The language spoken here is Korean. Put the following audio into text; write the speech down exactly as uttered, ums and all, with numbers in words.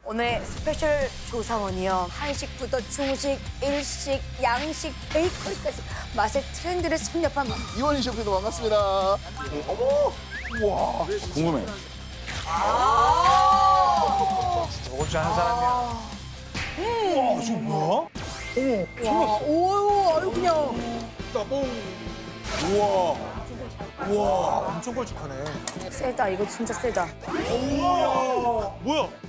오늘의 스페셜 조사원이요. 한식부터 중식, 일식, 양식, 베이커리까지 맛의 트렌드를 섭렵한 이원희 셰프도 반갑습니다. 어머! 우와, 궁금해. 저걸 줄 아는 사람이야. 와, 저거 뭐야? 와, 오유, 아유 그냥 우와. 우와. 엄청 걸쭉하네. 세다. 이거 진짜 세다. 뭐야?